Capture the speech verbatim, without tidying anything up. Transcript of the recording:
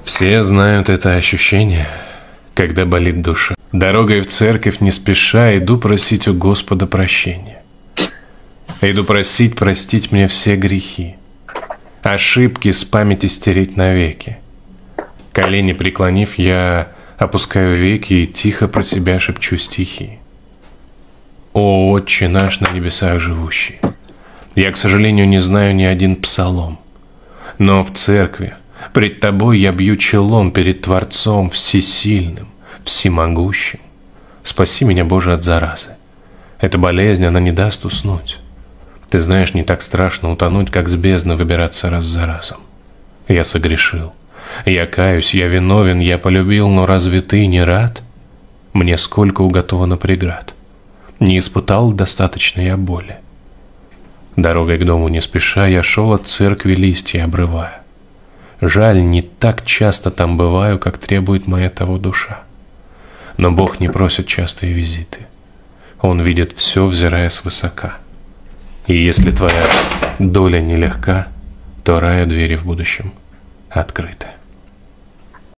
Все знают это ощущение, когда болит душа. Дорогой в церковь не спеша иду просить у Господа прощения. Иду просить простить мне все грехи, ошибки с памяти стереть навеки. Колени преклонив, я опускаю веки и тихо про себя шепчу стихи. О, Отче наш на небесах живущий, я, к сожалению, не знаю ни один псалом, но в церкви пред Тобой я бью челом перед Творцом всесильным, всемогущим. Спаси меня, Боже, от заразы. Эта болезнь, она не даст уснуть. Ты знаешь, не так страшно утонуть, как с бездны выбираться раз за разом. Я согрешил, я каюсь, я виновен, я полюбил, но разве Ты не рад? Мне сколько уготовано преград. Не испытал достаточно я боли. Дорогой к дому не спеша я шел от церкви листья обрывая. Жаль, не так часто там бываю, как требует моя того душа. Но Бог не просит частые визиты. Он видит все, взирая свысока. И если твоя доля нелегка, то раю двери в будущем открыты.